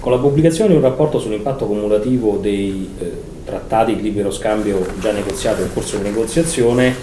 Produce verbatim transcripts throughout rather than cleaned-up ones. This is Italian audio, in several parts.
Con la pubblicazione di un rapporto sull'impatto cumulativo dei eh, trattati di libero scambio già negoziati o in corso di negoziazione,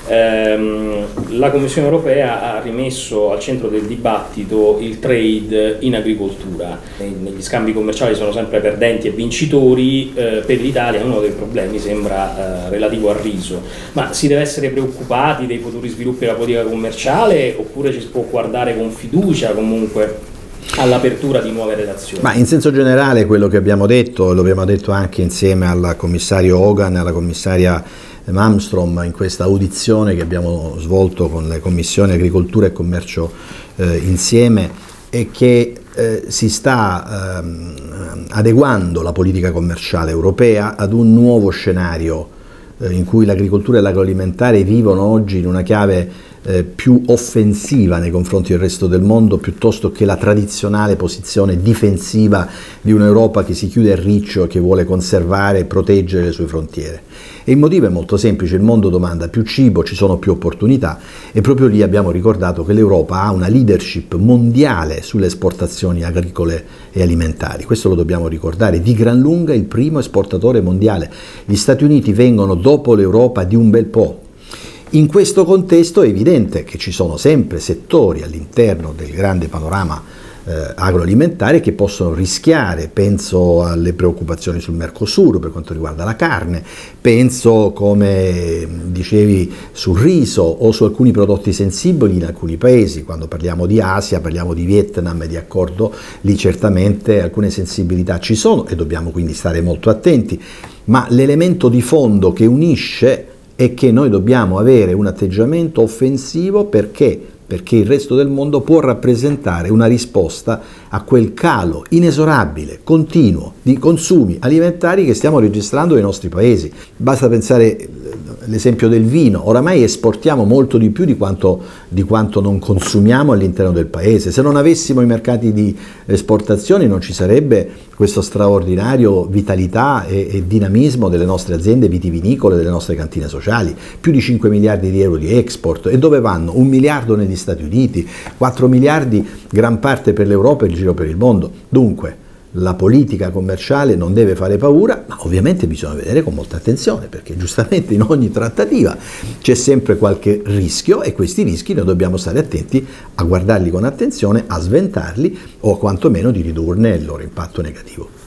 ehm, la Commissione europea ha rimesso al centro del dibattito il trade in agricoltura. Negli scambi commerciali sono sempre perdenti e vincitori, eh, per l'Italia uno dei problemi sembra eh, relativo al riso. Ma si deve essere preoccupati dei futuri sviluppi della politica commerciale oppure ci si può guardare con fiducia comunque all'apertura di nuove relazioni? Ma in senso generale quello che abbiamo detto, lo abbiamo detto anche insieme al commissario Hogan e alla commissaria Malmström in questa audizione che abbiamo svolto con le commissioni Agricoltura e Commercio eh, insieme, è che eh, si sta eh, adeguando la politica commerciale europea ad un nuovo scenario eh, in cui l'agricoltura e l'agroalimentare vivono oggi in una chiave Eh, più offensiva nei confronti del resto del mondo piuttosto che la tradizionale posizione difensiva di un'Europa che si chiude a riccio e che vuole conservare e proteggere le sue frontiere. E il motivo è molto semplice: il mondo domanda più cibo, ci sono più opportunità e proprio lì abbiamo ricordato che l'Europa ha una leadership mondiale sulle esportazioni agricole e alimentari. Questo lo dobbiamo ricordare, di gran lunga il primo esportatore mondiale. Gli Stati Uniti vengono dopo l'Europa di un bel po'. In questo contesto è evidente che ci sono sempre settori all'interno del grande panorama eh, agroalimentare che possono rischiare. Penso alle preoccupazioni sul Mercosur per quanto riguarda la carne, penso, come dicevi, sul riso o su alcuni prodotti sensibili in alcuni paesi. Quando parliamo di Asia, parliamo di Vietnam e di accordo, lì certamente alcune sensibilità ci sono e dobbiamo quindi stare molto attenti, ma l'elemento di fondo che unisce è che noi dobbiamo avere un atteggiamento offensivo perché, perché il resto del mondo può rappresentare una risposta a quel calo inesorabile, continuo, di consumi alimentari che stiamo registrando nei nostri paesi. Basta pensare l'esempio del vino: oramai esportiamo molto di più di quanto, di quanto non consumiamo all'interno del paese. Se non avessimo i mercati di esportazione non ci sarebbe questo straordinario vitalità e, e dinamismo delle nostre aziende vitivinicole, delle nostre cantine sociali. Più di cinque miliardi di euro di export. E dove vanno? Un miliardo negli Stati Uniti, quattro miliardi gran parte per l'Europa e il giro per il mondo. Dunque la politica commerciale non deve fare paura, ma ovviamente bisogna vedere con molta attenzione, perché giustamente in ogni trattativa c'è sempre qualche rischio e questi rischi noi dobbiamo stare attenti a guardarli con attenzione, a sventarli o quantomeno di ridurne il loro impatto negativo.